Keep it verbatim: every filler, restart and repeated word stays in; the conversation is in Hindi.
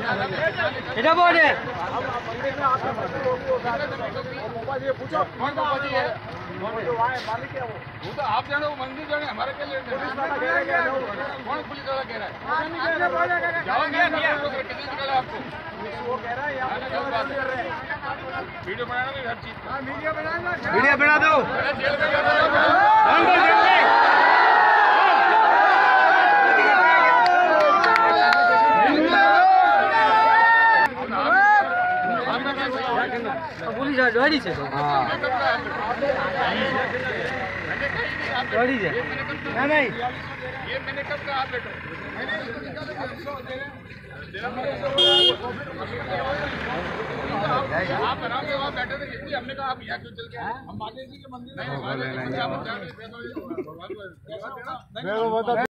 इधर बोल रहे पूछो कौन बाबा जी है, जो वहाँ है मालिक है वो वो तो आप जानो, वो मंदिर जाने, हमारे क्या लेने। पुलिस वाला कह रहा है, कौन पुलिस वाला कह रहा है? जाओगे कितने निकाला आपको? वो कह रहा है यहाँ वीडियो बनाना भी हर चीज, वीडियो बनाना, वीडियो बना दो। पुलिस गाड़ी से हाँ गाड़ी से नहीं नहीं ये मैंने कब कहा आप बैठो, आप आराम से वहाँ बैठे थे, इसलिए हमने कहा आप यहाँ क्यों चल गए? हम माता जी के मंदिर में